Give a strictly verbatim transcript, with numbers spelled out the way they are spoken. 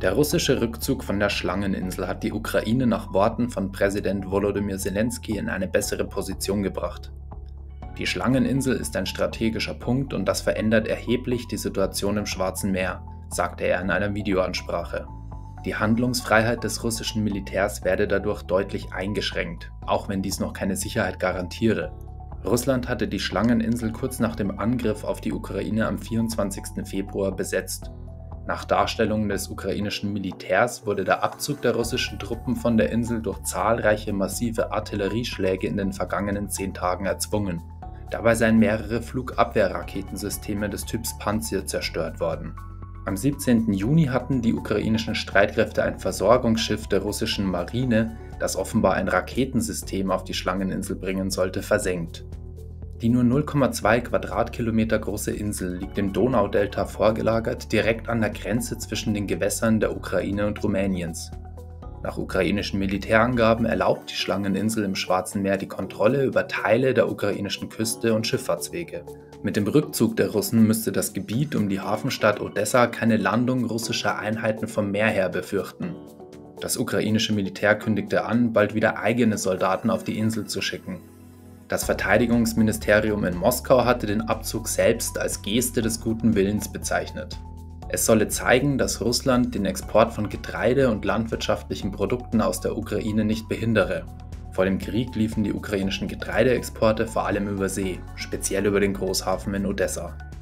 Der russische Rückzug von der Schlangeninsel hat die Ukraine nach Worten von Präsident Volodymyr Zelensky in eine bessere Position gebracht. Die Schlangeninsel ist ein strategischer Punkt und das verändert erheblich die Situation im Schwarzen Meer, sagte er in einer Videoansprache. Die Handlungsfreiheit des russischen Militärs werde dadurch deutlich eingeschränkt, auch wenn dies noch keine Sicherheit garantiere. Russland hatte die Schlangeninsel kurz nach dem Angriff auf die Ukraine am vierundzwanzigsten Februar besetzt. Nach Darstellungen des ukrainischen Militärs wurde der Abzug der russischen Truppen von der Insel durch zahlreiche massive Artillerieschläge in den vergangenen zehn Tagen erzwungen. Dabei seien mehrere Flugabwehrraketensysteme des Typs Pantsir zerstört worden. Am siebzehnten Juni hatten die ukrainischen Streitkräfte ein Versorgungsschiff der russischen Marine, das offenbar ein Raketensystem auf die Schlangeninsel bringen sollte, versenkt. Die nur null Komma zwei Quadratkilometer große Insel liegt im Donaudelta vorgelagert, direkt an der Grenze zwischen den Gewässern der Ukraine und Rumäniens. Nach ukrainischen Militärangaben erlaubt die Schlangeninsel im Schwarzen Meer die Kontrolle über Teile der ukrainischen Küste und Schifffahrtswege. Mit dem Rückzug der Russen müsste das Gebiet um die Hafenstadt Odessa keine Landung russischer Einheiten vom Meer her befürchten. Das ukrainische Militär kündigte an, bald wieder eigene Soldaten auf die Insel zu schicken. Das Verteidigungsministerium in Moskau hatte den Abzug selbst als Geste des guten Willens bezeichnet. Es solle zeigen, dass Russland den Export von Getreide und landwirtschaftlichen Produkten aus der Ukraine nicht behindere. Vor dem Krieg liefen die ukrainischen Getreideexporte vor allem über See, speziell über den Großhafen in Odessa.